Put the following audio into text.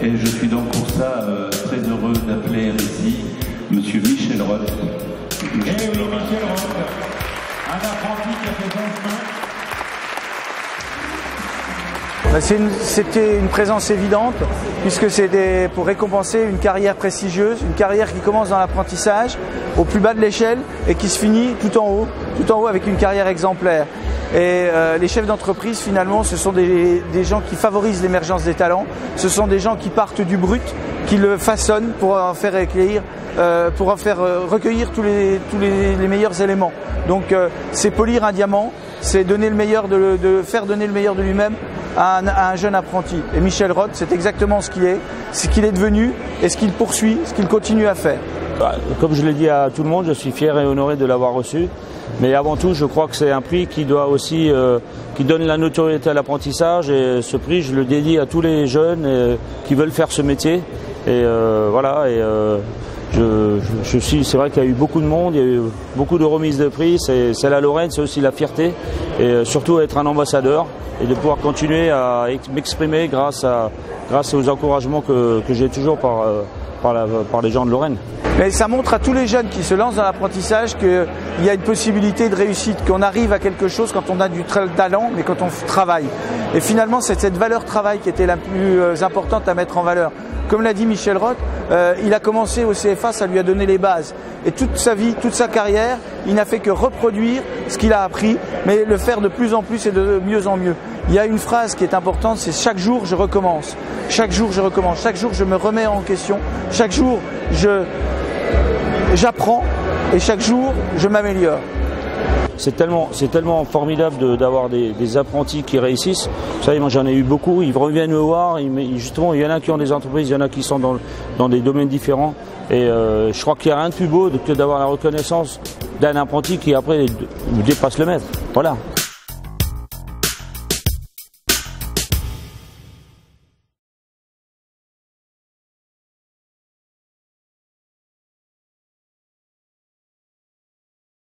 Et je suis donc pour ça très heureux d'appeler ici Monsieur Michel Roth. Eh oui, Michel Roth, un apprenti qui a fait son chemin. C'était une présence évidente puisque c'était pour récompenser une carrière prestigieuse, une carrière qui commence dans l'apprentissage au plus bas de l'échelle et qui se finit tout en haut avec une carrière exemplaire. Et les chefs d'entreprise finalement ce sont des gens qui favorisent l'émergence des talents, ce sont des gens qui partent du brut, qui le façonnent pour en faire éclair, pour en faire recueillir tous les meilleurs éléments. Donc c'est polir un diamant, c'est donner le meilleur faire donner le meilleur de lui-même à un jeune apprenti. Et Michel Roth, c'est exactement ce qu'il est devenu et ce qu'il poursuit, ce qu'il continue à faire. Comme je l'ai dit à tout le monde, je suis fier et honoré de l'avoir reçu. Mais avant tout, je crois que c'est un prix qui doit aussi, qui donne la notoriété à l'apprentissage. Et ce prix, je le dédie à tous les jeunes qui veulent faire ce métier. Et voilà. Et c'est vrai qu'il y a eu beaucoup de monde, il y a eu beaucoup de remises de prix. C'est la Lorraine, c'est aussi la fierté. Et surtout être un ambassadeur et de pouvoir continuer à m'exprimer grâce aux encouragements que j'ai toujours par les gens de Lorraine. Mais ça montre à tous les jeunes qui se lancent dans l'apprentissage qu'il y a une possibilité de réussite, qu'on arrive à quelque chose quand on a du talent, mais quand on travaille. Et finalement, c'est cette valeur travail qui était la plus importante à mettre en valeur. Comme l'a dit Michel Roth, il a commencé au CFA, ça lui a donné les bases. Et toute sa vie, toute sa carrière, il n'a fait que reproduire ce qu'il a appris, mais le faire de plus en plus et de mieux en mieux. Il y a une phrase qui est importante, c'est chaque jour je recommence. Chaque jour je recommence, chaque jour je me remets en question, chaque jour j'apprends et chaque jour je m'améliore. C'est tellement formidable d'avoir des apprentis qui réussissent. Vous savez, moi j'en ai eu beaucoup, ils reviennent me voir, justement il y en a qui ont des entreprises, il y en a qui sont dans des domaines différents. Et je crois qu'il n'y a rien de plus beau que d'avoir la reconnaissance d'un apprenti qui après dépasse le maître. Voilà.